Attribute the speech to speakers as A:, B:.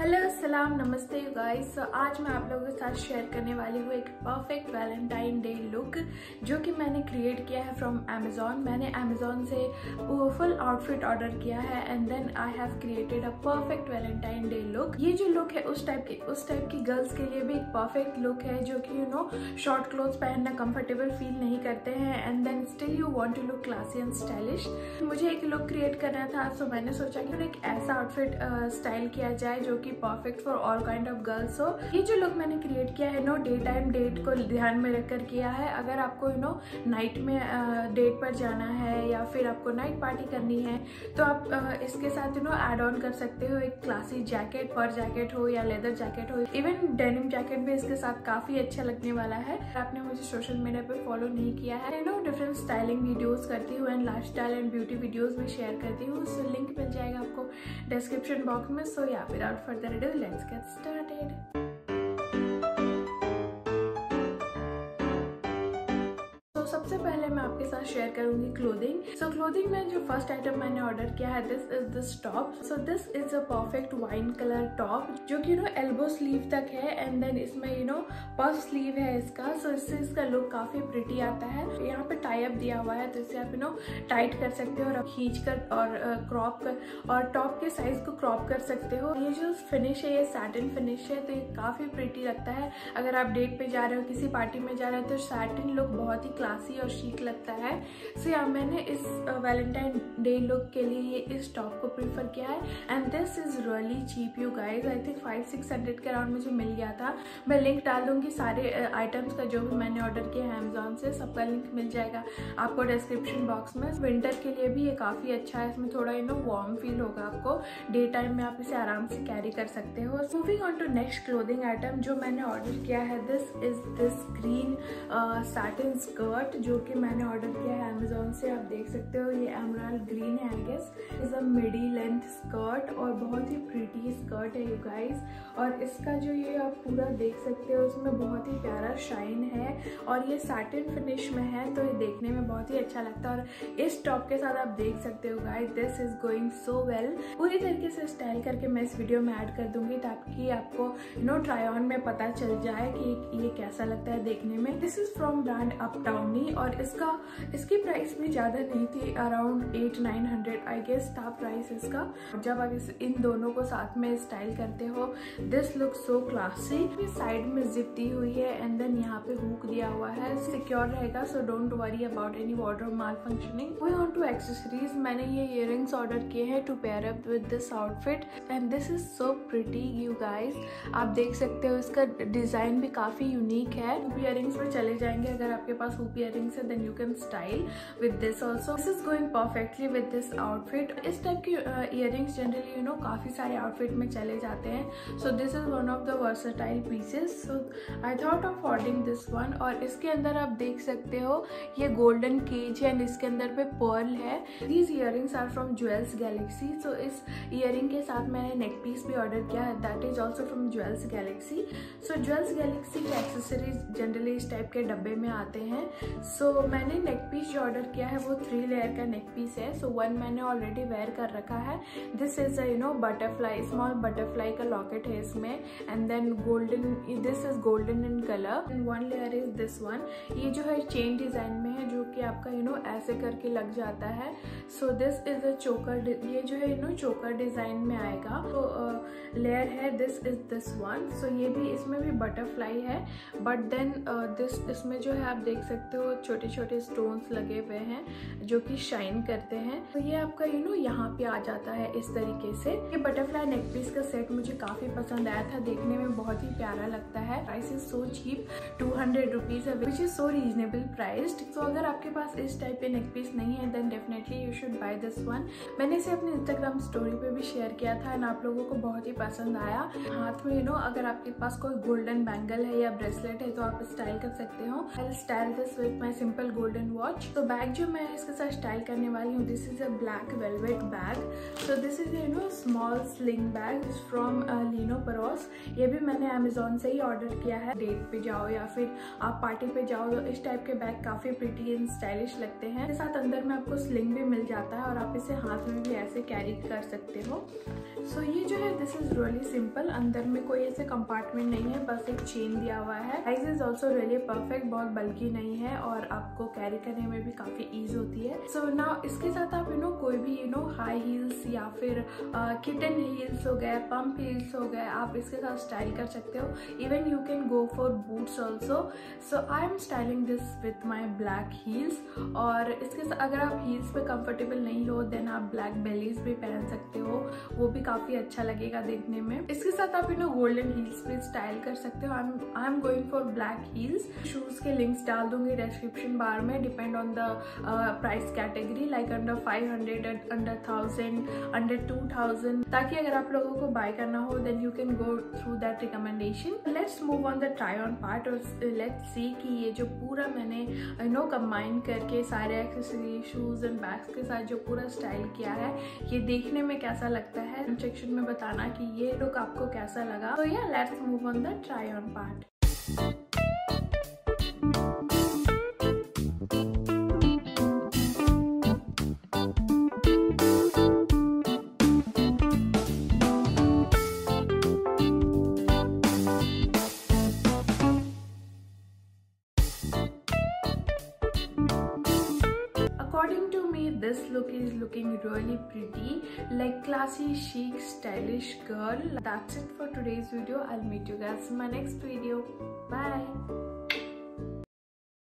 A: Hello अस्सलाम नमस्ते guys. आज मैं आप लोगों के साथ शेयर करने वाली हूँ एक परफेक्ट वैलेंटाइन डे लुक जो कि मैंने क्रिएट किया है फ्रॉम अमेजोन। मैंने अमेजोन से फुल आउटफिट ऑर्डर किया है and then I have created a perfect Valentine day look. ये जो लुक है उस टाइप की गर्ल्स के लिए भी एक परफेक्ट लुक है जो कि शॉर्ट क्लोथ्स पहनना कंफर्टेबल फील नहीं करते हैं and then still you want to look classy and stylish. मुझे एक लुक क्रिएट करना था सो मैंने सोचा कि एक ऐसा आउटफिट स्टाइल किया जाए जो कि perfect for all kind of girls हो। ये जो लुक मैंने क्रिएट किया है डे टाइम डेट को ध्यान में रखकर किया है। अगर आपको नाइट में डेट पर जाना है या फिर आपको नाइट पार्टी करनी है तो आप इसके साथ ऐड ऑन कर सकते हो एक क्लासी जैकेट, फर जैकेट हो या लेदर जैकेट हो, इवन डेनिम जैकेट भी इसके साथ काफी अच्छा लगने वाला है। आपने मुझे सोशल मीडिया पे फॉलो नहीं किया है, डिफरेंट स्टाइलिंग वीडियोस करती हूँ and lifestyle and beauty videos भी शेयर करती हूँ। सो लिंक मिल जाएगा आपको डिस्क्रिप्शन बॉक्स में। So yeah without further ado, let's get started. सबसे पहले मैं आपके साथ शेयर करूंगी क्लोथिंग। सो क्लोथिंग में जो फर्स्ट आइटम मैंने ऑर्डर किया है this is this top. So this is a perfect wine colour top जो कि एल्बो स्लीव तक है एंड देन इसमें पफ स्लीव है इसका। सो इससे इसका लुक काफी प्रिटी आता है। यहाँ पे टाई अप दिया हुआ है तो इससे आप टाइट कर सकते हो और खींच कर और क्रॉप कर और टॉप के साइज को क्रॉप कर सकते हो। ये जो फिनिश है ये सैटिन फिनिश है तो ये काफी प्रिटी लगता है। अगर आप डेट पे जा रहे हो, किसी पार्टी में जा रहे हो तो सैटिन लुक बहुत ही क्लासी और शीक लगता है। सो या मैंने इस वैलेंटाइन डे लुक के लिए ये इस टॉप को प्रीफर किया है and this is really cheap you guys. I think 500-600 के अराउंड मुझे मिल गया था। मैं लिंक डाल दूंगी सारे आइटम्स का जो भी मैंने ऑर्डर किया है अमेजोन से, सबका लिंक मिल जाएगा आपको डिस्क्रिप्शन बॉक्स में। विंटर के लिए भी ये काफी अच्छा है, इसमें थोड़ा वार्म फील होगा आपको। डे टाइम में आप इसे आराम से कैरी कर सकते हो। Moving on to next clothing item जो मैंने ऑर्डर किया है this is this green satin skirt जो कि मैंने ऑर्डर किया है अमेजोन से। आप देख सकते हो ये एमराल्ड ग्रीन है, I guess is a midi length skirt और बहुत ही प्रिटी स्कर्ट है यू गाइस। और इसका जो ये आप पूरा देख सकते हो इसमें बहुत ही प्यारा शाइन है और ये सैटिन फिनिश में है तो ये देखने में बहुत ही अच्छा लगता है। और इस टॉप के साथ आप देख सकते हो guys this is going so well. पूरी तरीके से स्टाइल करके मैं इस वीडियो में ऐड कर दूंगी ताकि आपको ट्राई ऑन में पता चल जाए कि ये कैसा लगता है देखने में। This is from brand Uptownie और इसकी प्राइस भी ज्यादा नहीं थी, अराउंड 800-900 आई गेस था प्राइस इसका। जब आप इन दोनों को साथ में स्टाइल करते हो this look so classy. Side में जिप दी हुई है एंड देन यहाँ पे हुक दिया हुआ है, सिक्योर रहेगा so don't worry about any wardrobe malfunctioning. Going on to accessories, मैंने ये इयररिंग्स ऑर्डर किए हैं to pair up with this outfit and this is so pretty you guys. आप देख सकते हो इसका डिजाइन भी काफी यूनिक है। हुप इयररिंग्स पे चले जाएंगे, अगर आपके पास हुप इयररिंग्स है then you can style with this also. This is going perfectly with this outfit. इस टाइप की इयररिंग्स जनरली काफी सारे आउटफिट में चले जाते हैं। So this is one of the versatile pieces so I thought of ordering this one. और इसके अंदर आप देख सकते हो ये गोल्डन केज है एंड इसके अंदर पे पर्ल है। These earrings are from Jewels Galaxy. So इस इयररिंग के साथ मैंने नेक पीस भी ऑर्डर किया है that is also from Jewels Galaxy. So Jewels Galaxy के एक्सेसरीज जनरली इस टाइप के डब्बे में आते हैं। सो मैंने नेक पीस जो ऑर्डर किया है वो 3 लेयर का नेक पीस है। सो वन मैंने ऑलरेडी वेयर कर रखा है। This is butterfly, small butterfly का लॉकेट है इसमें and then golden, this is golden in colour and one layer is this one. ये जो है चेन डिजाइन में है जो कि आपका ऐसे करके लग जाता है। सो दिस इज अ चोकर, ये जो है चोकर डिजाइन में आएगा। तो लेयर है this is this one. So ये भी, इसमें भी बटरफ्लाई है बट देन इसमें जो है आप देख सकते हो छोटे छोटे स्टोन्स लगे हुए हैं जो कि शाइन करते हैं। तो ये आपका यहाँ पे आ जाता है इस तरीके से। ये बटरफ्लाई नेक पीस का सेट मुझे काफी पसंद आया था, देखने में बहुत ही प्यारा लगता है। Price is so cheap, 200 rupees है which is so reasonable priced. तो अगर आपके पास इस टाइप के नेक पीस नहीं है then definitely you should buy this one. मैंने इसे अपने इंस्टाग्राम स्टोरी पे भी शेयर किया था एंड आप लोगों को बहुत ही पसंद आया। हाथ में अगर आपके पास कोई गोल्डन बैंगल है या ब्रेसलेट है तो आप स्टाइल कर सकते हो। I will style this with my simple golden watch. तो बैग जो मैं इसके साथ स्टाइल करने वाली हूँ this is a black velvet bag. So this is small sling bag from मीनो परोस। ये भी मैंने अमेजोन से ही ऑर्डर किया है। डेट पे जाओ या फिर आप पार्टी पे जाओ तो इस टाइप के बैग काफी प्रिटी एंड स्टाइलिश लगते हैं। इसके साथ अंदर में आपको स्लिंग भी मिल जाता है और आप इसे हाथ में भी ऐसे कैरी कर सकते हो। सो ये जो है दिस इज रियली सिंपल। अंदर में कोई ऐसे कंपार्टमेंट नहीं है, बस एक चेन दिया हुआ है। Size is also really perfect, बहुत बल्कि नहीं है और आपको कैरी करने में भी काफी ईज होती है। सो नाउ इसके साथ आप कोई भी हाई हील्स या फिर किटन हील्स हो गए, पंप हील्स हो गए, आप इसके साथ स्टाइल कर सकते हो। Even you can go for boots also. So I am styling this with my black heels. और इसके साथ अगर आप हील्स पे कंफर्टेबल नहीं हो देन आप ब्लैक बेलीज भी पहन सकते हो, वो भी काफी अच्छा लगेगा देखने में। इसके साथ आप गोल्डन हील्स पे स्टाइल कर सकते हो। I am going for black heels. Shoes के लिंक्स डाल दूंगी डिस्क्रिप्शन बार में, depend on the price category, like under 500, under 1000, under 2000, ताकि अगर आप लोगों को बाय करना हो then you can go through that recommendation. Let's move on the try on part और लेट्स सी कि ये जो पूरा मैंने कंबाइन करके सारे एक्सेसरी, शूज एंड बैग्स के साथ जो पूरा स्टाइल किया है, ये देखने में कैसा लगता है। सेक्शन में बताना कि ये लुक आपको कैसा लगा। तो yeah let's move on the try on part. According to me, this look is looking really pretty, like classy, chic, stylish girl. That's it for today's video. I'll meet you guys in my next video. Bye.